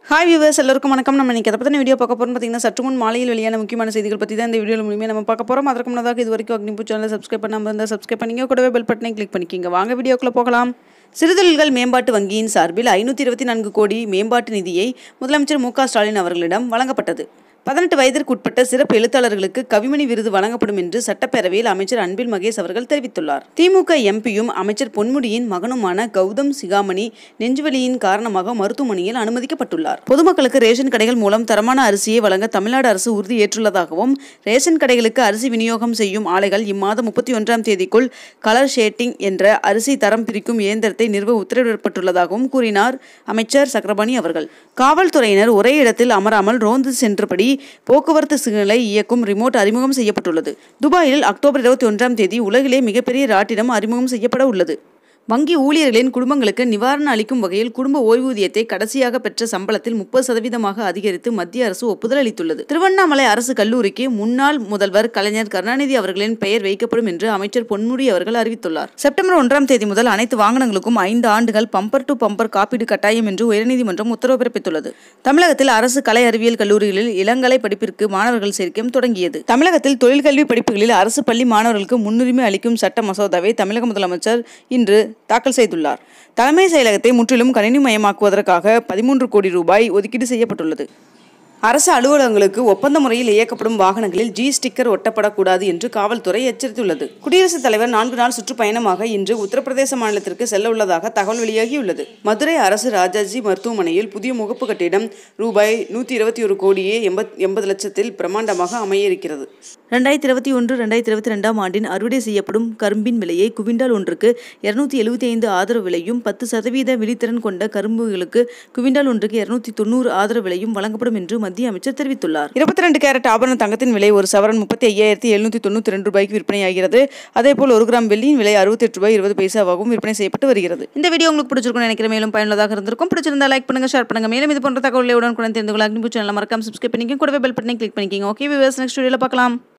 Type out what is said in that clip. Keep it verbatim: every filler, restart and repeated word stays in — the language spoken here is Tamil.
ஹாய் வியூவர்ஸ், எல்லாருக்கும் வணக்கம். நம்ம இன்னைக்கு அதை பற்றின வீடியோ பார்க்க போகிறோம். பார்த்தீங்கன்னா சற்று முன் மாலையில் வெளியான முக்கியமான செய்திகள் பற்றி தான் இந்த வீடியோ மூலமே நம்ம பார்க்க போகிறோம். அதற்கு முன்னதாக இது வரைக்கும் அக்னிபூ சேனலை சப்ஸ்கிரைப் பண்ணாமல் இருந்தால் சப்ஸ்கிரைப் பண்ணிங்க, கூடவே பெல் பட்டனை கிளிக் பண்ணிக்கிங்க. வாங்க வீடியோக்குள்ளே போகலாம். சிறுதொழில்கள் மேம்பாட்டு வங்கியின் சார்பில் ஐநூற்றி இருபத்தி நான்கு கோடி மேம்பாட்டு நிதியை முதலமைச்சர் மு க ஸ்டாலின் அவர்களிடம் வழங்கப்பட்டது. பதினெட்டு வயதிற்கு உட்பட்ட சிறப்பு எழுத்தாளர்களுக்கு கவிமணி விருது வழங்கப்படும் என்று சட்டப்பேரவையில் அமைச்சர் அன்பில் மகேஷ் அவர்கள் தெரிவித்துள்ளார். திமுக எம்பியும் அமைச்சர் பொன்முடியின் மகனுமான கௌதம் சிகாமணி நெஞ்சுவலியின் காரணமாக மருத்துவமனையில் அனுமதிக்கப்பட்டுள்ளார். பொதுமக்களுக்கு ரேஷன் கடைகள் மூலம் தரமான அரிசியை வழங்க தமிழ்நாடு அரசு உறுதி ஏற்றுள்ளதாகவும், ரேஷன் கடைகளுக்கு அரிசி விநியோகம் செய்யும் ஆலைகள் இம்மாதம் முப்பத்தி ஒன்றாம் தேதிக்குள் கலர் ஷேட்டிங் என்ற அரிசி தரம் பிரிக்கும் இயந்திரத்தை நிறுவ உத்தரவிடப்பட்டுள்ளதாகவும் கூறினார் அமைச்சர் சக்கரபாணி அவர்கள். காவல்துறையினர் ஒரே இடத்தில் அமராமல் ரோந்து சென்றபடி போக்குவரத்து சிக்னலை இயக்கும் ரிமோட் அறிமுகம் செய்யப்பட்டுள்ளது. துபாயில் அக்டோபர் இருபத்தி ஒன்றாம் தேதி உலகிலே மிகப்பெரிய ராட்டினம் அறிமுகம் செய்யப்பட உள்ளது. வங்கி ஊழியர்களின் குடும்பங்களுக்கு நிவாரணம் அளிக்கும் வகையில் குடும்ப ஓய்வூதியத்தை கடைசியாக பெற்ற சம்பளத்தில் முப்பது சதவீதமாக அதிகரித்து மத்திய அரசு ஒப்புதல் அளித்துள்ளது. திருவண்ணாமலை அரசு கல்லூரிக்கு முன்னாள் முதல்வர் கலைஞர் கருணாநிதி அவர்களின் பெயர் வைக்கப்படும் என்று அமைச்சர் பொன்முடி அவர்கள் அறிவித்துள்ளார். செப்டம்பர் ஒன்றாம் தேதி முதல் அனைத்து வாகனங்களுக்கும் ஐந்து ஆண்டுகள் பம்பர் டு பம்பர் காப்பீடு கட்டாயம் என்று உயர்நீதிமன்றம் உத்தரவு பிறப்பித்துள்ளது. தமிழகத்தில் அரசு கலை அறிவியல் கல்லூரிகளில் இளங்கலை படிப்பிற்கு மாணவர்கள் சேர்க்கையும் தொடங்கியது. தமிழகத்தில் தொழிற்கல்வி படிப்புகளில் அரசு பள்ளி மாணவர்களுக்கு முன்னுரிமை அளிக்கும் சட்ட மசோதாவை தமிழக முதலமைச்சர் இன்று தாக்கல் செய்துள்ளார். தலைமை செயலகத்தை முற்றிலும் கணினிமயமாக்குவதற்காக பதிமூன்று கோடி ரூபாய் ஒதுக்கீடு செய்யப்பட்டுள்ளது. அரசு அலுவலகங்களுக்கு ஒப்பந்த முறையில் இயக்கப்படும் வாகனங்களில் ஜி ஸ்டிக்கர் ஒட்டப்படக்கூடாது என்று காவல்துறை எச்சரித்துள்ளது. குடியரசுத் தலைவர் நான்கு நாள் சுற்றுப்பயணமாக இன்று உத்தரப்பிரதேச மாநிலத்திற்கு செல்ல உள்ளதாக தகவல் வெளியாகியுள்ளது. மதுரை அரசு ராஜாஜி மருத்துவமனையில் புதிய முகப்பு கட்டிடம் ரூபாய் நூற்றி இருபத்தி ஒரு கோடியே எண்பத் எண்பது லட்சத்தில் பிரமாண்டமாக அமைய இருக்கிறது. ரெண்டாயிரத்தி இருபத்தி ஒன்று ரெண்டாயிரத்தி இருபத்தி ரெண்டாம் ஆண்டின் அறுவடை செய்யப்படும் கரும்பின் விலையை குவிண்டால் ஒன்றுக்கு இருநூத்தி எழுபத்தி ஐந்து ஆதரவு விலையும், பத்து சதவீத விழித்திறன் கொண்ட கரும்புகளுக்கு குவிண்டால் ஒன்றுக்கு இருநூத்தி தொண்ணூறு ஆதரவு விலையும் வழங்கப்படும் என்று மத்திய அமைச்சர் தெரிவித்துள்ளார். இருபத்தி ரெண்டு கேரட் ஆபரண தங்கத்தின் விலை ஒரு சவரன் முப்பத்தி ஐயாயிரத்தி எழுநூத்தி தொண்ணூத்தி ரெண்டு ரூபாய்க்கு விற்பனையாகிறது. அதேபோல் ஒரு கிராம் வெள்ளியின் விலை அறுபத்தி எட்டு ரூபாய் இருபது பைசாவாகவும் விற்பனை செய்யப்பட்டு வருகிறது. இந்த வீடியோ உங்களுக்கு பிடிச்சிருக்கும் நினைக்கிற, மேலும் பயனுள்ளதாக இருந்திருக்கும். பிடிச்சிருந்தா லைக் பண்ணுங்க, ஷேர் பண்ணுங்க. மேலும் இது போன்ற தகவலை உடனுக்குடன் தெரிந்து கொள்ள அக்னிபூ சேனலை மறக்காம சப்ஸ்கிரைப் பண்ணிக்கங்க, கூடவே பெல் பட்டனை கிளிக் பண்ணிக்கங்க. ஓகே வியூவர்ஸ், நெக்ஸ்ட் வீடியோல பார்க்கலாம்.